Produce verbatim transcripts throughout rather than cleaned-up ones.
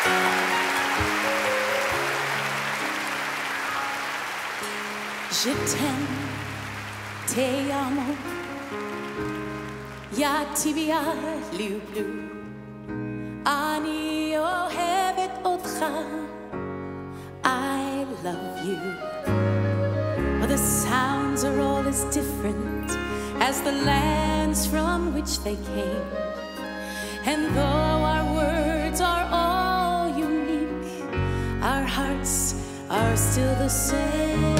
Je t'aime, te amo, ya tibia liublu, ani ohevet othka. I love you. Well, the sounds are all as different as the lands from which they came, and though our words are all unique, our hearts are still the same.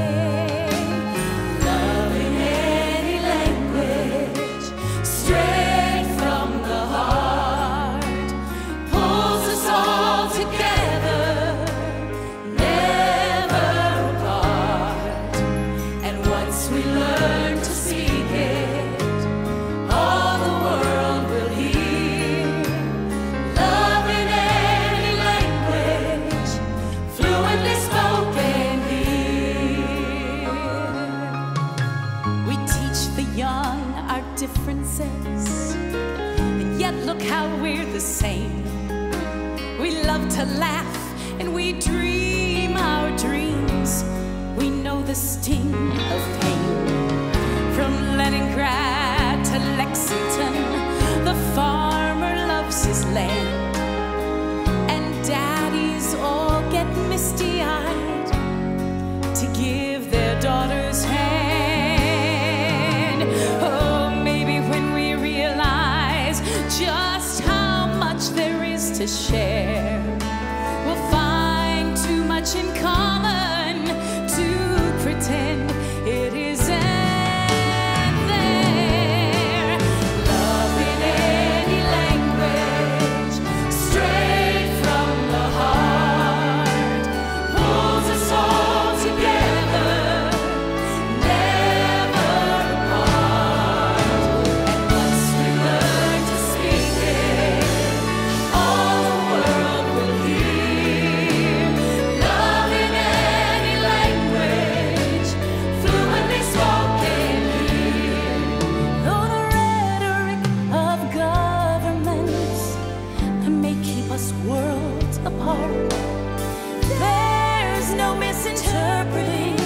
Differences, and yet look how we're the same. We love to laugh and we dream our dreams. We know the sting of pain. From Leningrad to Lexington, the farmer loves his land, and daddies all get misty-eyed to give their daughters hand. Just how much there is to share, we'll find too much in common to pretend it isn't there. Love in any language, straight from the heart, pulls us all together, never apart. And once we learn to speak it, all the world will hear. Love in any language, fluently spoken here. Though the rhetoric of governments may keep us worlds apart, there's no misinterpreting